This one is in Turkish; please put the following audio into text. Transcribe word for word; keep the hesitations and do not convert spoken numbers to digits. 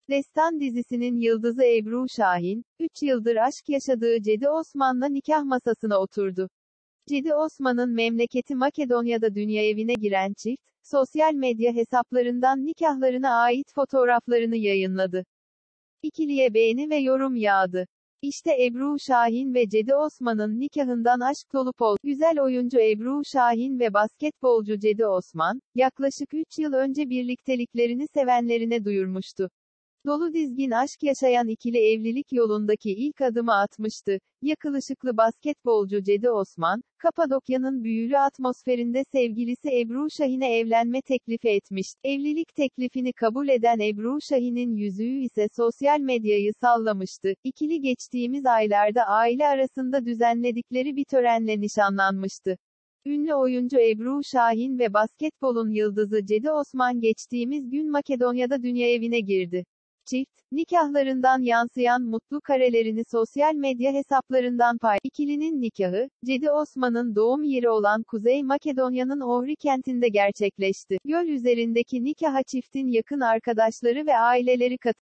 Destan dizisinin yıldızı Ebru Şahin, üç yıldır aşk yaşadığı Cedi Osman'la nikah masasına oturdu. Cedi Osman'ın memleketi Makedonya'da dünyaevine giren çift, sosyal medya hesaplarından nikahlarına ait fotoğraflarını yayınladı. İkiliye beğeni ve yorum yağdı. İşte Ebru Şahin ve Cedi Osman'ın nikahından aşk dolu poz. Güzel oyuncu Ebru Şahin ve basketbolcu Cedi Osman, yaklaşık üç yıl önce birlikteliklerini sevenlerine duyurmuştu. Dolu dizgin aşk yaşayan ikili evlilik yolundaki ilk adımı atmıştı. Yakışıklı basketbolcu Cedi Osman, Kapadokya'nın büyülü atmosferinde sevgilisi Ebru Şahin'e evlenme teklifi etmişti. Evlilik teklifini kabul eden Ebru Şahin'in yüzüğü ise sosyal medyayı sallamıştı. İkili geçtiğimiz aylarda aile arasında düzenledikleri bir törenle nişanlanmıştı. Ünlü oyuncu Ebru Şahin ve basketbolun yıldızı Cedi Osman geçtiğimiz gün Makedonya'da dünyaevine girdi. Çift, nikahlarından yansıyan mutlu karelerini sosyal medya hesaplarından paylaştı. İkilinin nikahı, Cedi Osman'ın doğum yeri olan Kuzey Makedonya'nın Ohri kentinde gerçekleşti. Göl üzerindeki nikaha çiftin yakın arkadaşları ve aileleri katıldı.